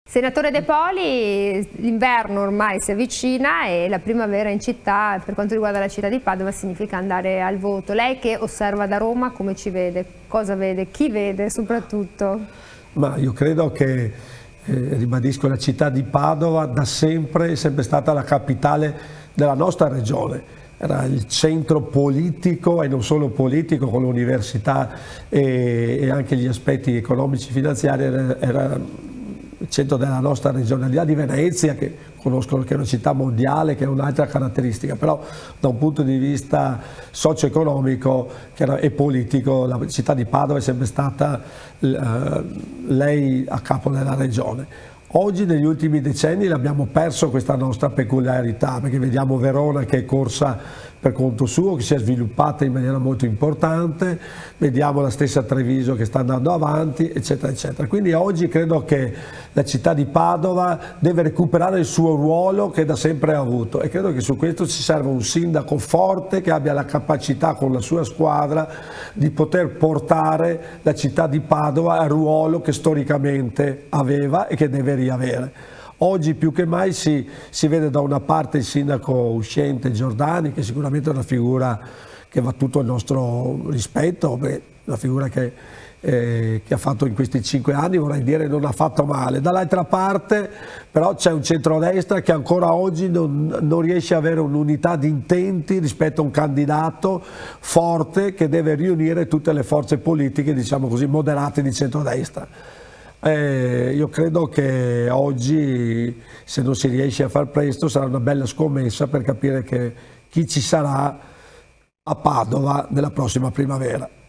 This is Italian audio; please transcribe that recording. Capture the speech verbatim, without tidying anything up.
Senatore De Poli, l'inverno ormai si avvicina e la primavera in città, per quanto riguarda la città di Padova, significa andare al voto. Lei che osserva da Roma, come ci vede? Cosa vede? Chi vede soprattutto? Ma io credo che, eh, ribadisco, la città di Padova da sempre è sempre stata la capitale della nostra regione. Era il centro politico e non solo politico, con l'università e, e anche gli aspetti economici e finanziari, era, era il centro della nostra regione, al di là di Venezia, che conoscono che è una città mondiale, che è un'altra caratteristica, però da un punto di vista socio-economico e politico la città di Padova è sempre stata uh, lei a capo della regione. Oggi negli ultimi decenni abbiamo perso questa nostra peculiarità, perché vediamo Verona che è corsa per conto suo, che si è sviluppata in maniera molto importante, vediamo la stessa Treviso che sta andando avanti, eccetera, eccetera. Quindi oggi credo che la città di Padova deve recuperare il suo ruolo che da sempre ha avuto, e credo che su questo ci serva un sindaco forte che abbia la capacità con la sua squadra di poter portare la città di Padova al ruolo che storicamente aveva e che deve riavere. Oggi più che mai si, si vede da una parte il sindaco uscente Giordani, che sicuramente è una figura che va tutto il nostro rispetto, beh, una figura che, eh, che ha fatto in questi cinque anni, vorrei dire non ha fatto male. Dall'altra parte però c'è un centrodestra che ancora oggi non, non riesce ad avere un'unità di intenti rispetto a un candidato forte che deve riunire tutte le forze politiche, diciamo così, moderate di centrodestra. Eh, io credo che oggi, se non si riesce a far presto, sarà una bella scommessa per capire che chi ci sarà a Padova nella prossima primavera.